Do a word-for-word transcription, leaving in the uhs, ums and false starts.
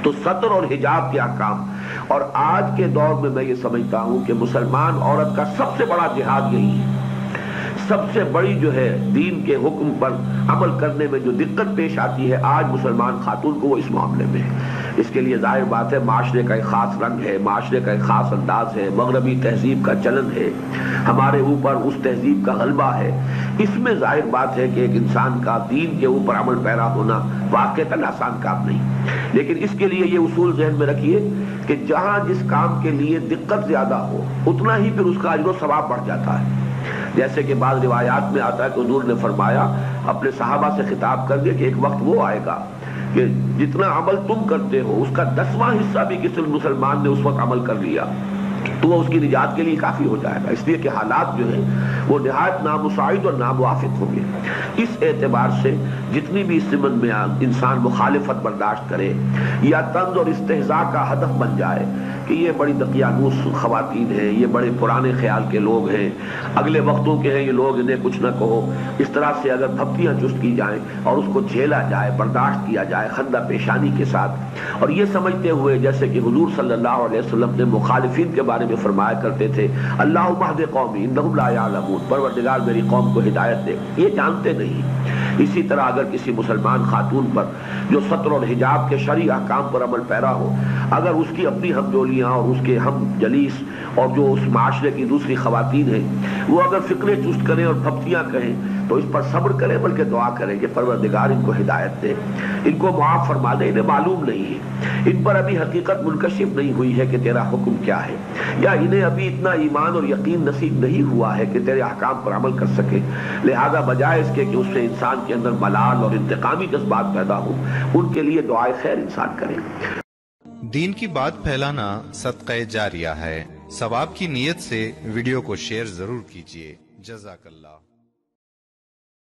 تو سطر اور حجاب کے احکام، اور آج کے دور میں میں یہ سمجھتا ہوں کہ مسلمان عورت کا سب سے بڑا جہاد یہی ہے۔ سب سے بڑی جو ہے دین کے حکم پر عمل کرنے میں جو دقت پیش آتی ہے آج مسلمان خاتون کو، وہ اس معاملے میں ہے۔ اس کے لیے ظاہر بات ہے معاشرے کا ایک خاص رنگ ہے، معاشرے کا ایک خاص انداز ہے، مغربی تہذیب کا چلن ہے، ہمارے اوپر اس تہذیب کا غلبہ ہے۔ اس میں ظاہر بات ہے کہ ایک انسان کا دین کے اوپر عمل پیرا ہونا واقعتاً آسان کام نہیں، لیکن اس کے لیے یہ اصول ذہن میں رکھیے کہ جہاں جس کام کے لیے دقت زیادہ ہو اتنا ہی پھر اس کا اجر و ثواب بڑھ جاتا ہے۔ جیسے کہ بعض روایات میں آتا ہے کہ حضور نے فرمایا، اپنے صحابہ سے خطاب کر دیا کہ ایک وقت وہ آئے گا کہ جتنا عمل تم کرتے ہو اس کا دسواں حصہ بھی کسی مسلمان نے اس وقت عمل کر لیا تو وہ اس کی نجات کے لیے کافی ہو جائے گا، اس لیے کہ حالات جو ہیں وہ نہایت نامساعد اور ناموافق ہوں گے۔ اس اعتبار سے جتنی بھی اس ضمن میں انسان مخالفت برداشت کرے یا طنز اور استہزاء کا ہدف بن جائے کہ یہ بڑی دقیانوس خواتین ہیں، یہ بڑے پرانے خیال کے لوگ ہیں، اگلے وقتوں کے ہیں یہ لوگ، انہیں کچھ نہ کہو، اس طرح سے اگر پھپتیاں چست کی جائیں اور اس کو جھیلا جائے، برداشت کیا جائے خندہ پیشانی کے ساتھ، اور یہ سمجھتے ہوئے جیسے کہ حضور صلی اللہ علیہ وسلم نے مخالفین کے بارے میں فرمایا کرتے تھے، اللہم اہد قومی انہم لا یعلمون، پروردگار میری قوم کو ہدایت دے، یہ جانتے نہیں۔ اسی طرح اگر کسی مسلمان خاتون پر جو سطر اور حجاب کے شرعی احکام پر عمل پیرا ہو، اگر اس کی اپنی ہمجولیاں اور اس کے ہم جلیس اور جو اس معاشرے کی دوسری خواتین ہیں وہ اگر فکرے چست کریں اور پھپتیاں کہیں تو اس پر صبر کریں، بلکہ دعا کریں کہ پروردگار ان کو ہدایت دے، ان کو معاف فرما دے، انہیں معلوم نہیں ہے، ان پر ابھی حقیقت منکشف نہیں ہوئی ہے کہ تیرا حکم کیا ہے، یا انہیں ابھی اتنا ایمان اور یقین نصیب نہیں ہوا ہے کہ تیرے احکام پر عمل کر سکے، لہذا بجائے اس کے کہ اس سے انسان کے اندر ملال اور انتقامی جذبات پیدا ہو، ان کے لیے دعائے خیر انسان کرے۔ دین کی بات پھیلانا صدقہ جاریہ ہے، ثواب کی نیت سے ویڈیو کو شیئر ضرور کیجیے۔ جزاک اللہ۔